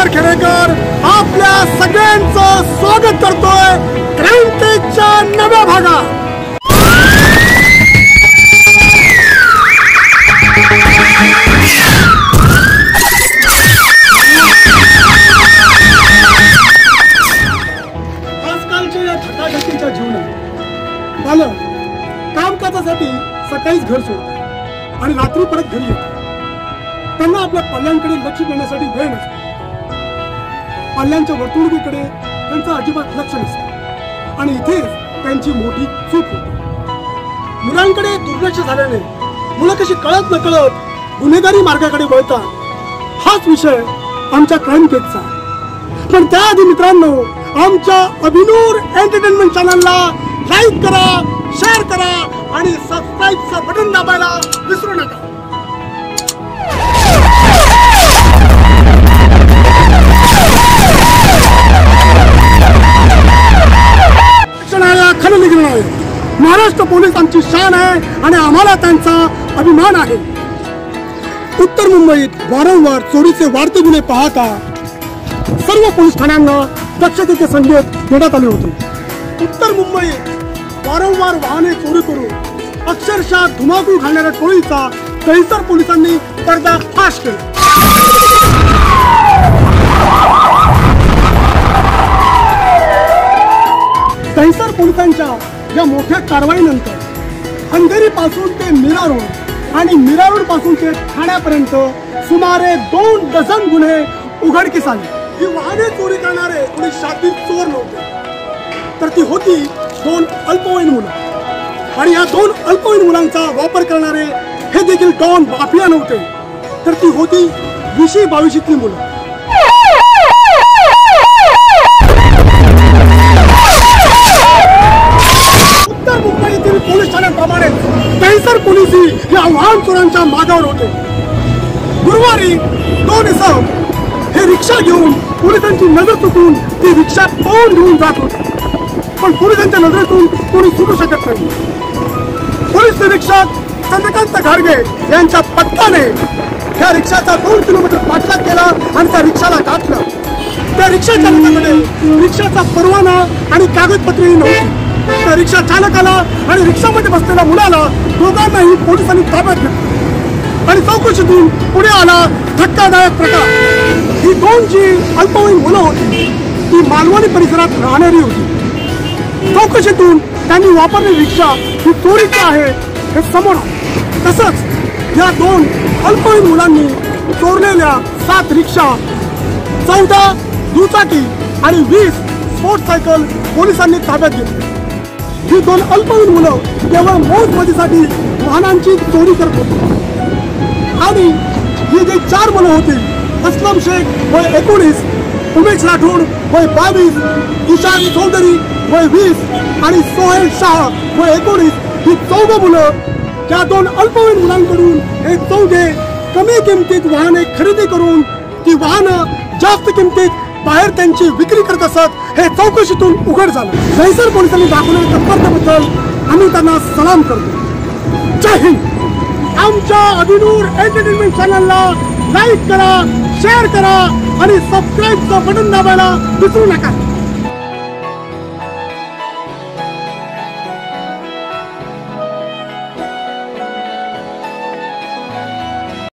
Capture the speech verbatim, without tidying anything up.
कुमार खेडेकर आपल्या सगळ्यांचं स्वागत करतोय क्रांतीच्या नव्या भागात। आजकालच्या या धकाधकीच्या जीवनात बालक कामकाजासाठी सकाळीच घर सोडतात आणि रात्री परत घरी येतात। त्यांना आपल्या पाल्यांकडे लक्ष देण्यासाठी वेळ नसतो। पाल्यांच्या वर्तणुकीकडे त्यांचं अजिबात लक्ष नसतं आणि इथेच त्यांची मोठी चूक होते। मुलांकडे दुर्लक्ष झाल्याने मुलं कशी कळत नकळत गुन्हेगारी मार्गाकडे वळतात। हाच विषय आमच्या क्राईम केसचा। पण त्याआधी मित्रांनो, आमच्या अभिनूर एंटरटेनमेंट चॅनलला लाईक करा, शेअर करा आणि सबस्क्राईबचं बटन दाबायला विसरू नका। महाराष्ट्र पोलीस आमची शान आहे आणि आम्हाला त्यांचा अभिमान आहे। उत्तर मुंबईत वारंवार चोरीचे वाढते गुन्हे पाहता सर्व पोलीस ठाण्यांना दक्षतेचे संकेत देण्यात आले होते। उत्तर मुंबईत वारंवार वाहने चोरी करून अक्षरशः धुमाकूळ घालणाऱ्या टोळीचा दहिसर पोलिसांनी पर्दाफाश केला। दहिसर पोलिसांच्या या मोठ्या कारवाईनंतर अंधेरी पासून ते मीरा रोड आणि मीरा रोड पासून ते ठाण्यापर्यंत सुमारे दोन डझन गुन्हे उघडकीस आले। ही वाहने चोरी करणारे कोणी शातिर चोर नव्हते, तर ती होती दोन अल्पवयीन मुलं। आणि या दोन अल्पवयीन मुलांचा वापर करणारे हे देखील डॉन माफिया नव्हते, तर ती होती वीशी बावीशीतली मुलं। उत्तर मुंबईतील पोलीस ठाण्याप्रमाणे दहिसर पोलिसही या वाहन चोरांच्या मागावर होते। गुरुवारी दोन इसम हे रिक्षा घेऊन पोलिसांची नजर चुकून ती रिक्षा पळून घेऊन जात होते, पण पोलिसांच्या नजरेतून कोणी सुटू शकत नाही। पोलीस निरीक्षक चंद्रकांत घाडगे यांच्या पथकाने त्या रिक्षाचा दोन किलोमीटर पाठलाग केला आणि त्या रिक्षाला गाठलं। त्या रिक्षा चालकाकडे रिक्षाचा परवाना आणि कागदपत्रेही नव्हती। त्या रिक्षा चालकाला आणि रिक्षामध्ये बसलेल्या मुलाला दोघांनाही पोलिसांनी ताब्यात घेतलं आणि चौकशीतून पुढे आला धक्कादायक प्रकार। ही दोन जी अल्पवयीन मुलं होती ती मालवणी परिसरात राहणारी होती। चौकशीतून त्यांनी वापरलेली रिक्षा ही चोरीची आहे हे समोर आलं। तसंच या दोन अल्पवयीन मुलांनी चोरलेल्या सात रिक्षा, चौदा दुचाकी आणि वीस मोटरसायकल पोलिसांनी ताब्यात घेतली। ही दोन अल्पवयीन मुलं केवळ मौज मजेसाठी वाहनांची चोरी करत होती आणि ही जे चार मुलं होती, असलम शेख वय एकोणीस, उमेश राठोड वय बावीस, ईशान चौधरी वय वीस आणि सोहेल शाह वय एकोणीस, ही चौघ मुलं त्या दोन अल्पवयीन मुलांकडून हे चौघे कमी किमतीत वाहने खरेदी करून ती वाहनं जास्त किमतीत बाहेर त्यांची विक्री करत असत हे चौकशीतून उघड झालं। दहिसर पोलिसांनी दाखवलेल्या तत्परतेबद्दल आम्ही त्यांना सलाम करतो। जय हिंद। आमच्या अभिनूर एंटरटेनमेंट चॅनलला लाईक करा, शेअर करा आणि सबस्क्राईबचं बटन दाबायला विसरू नका।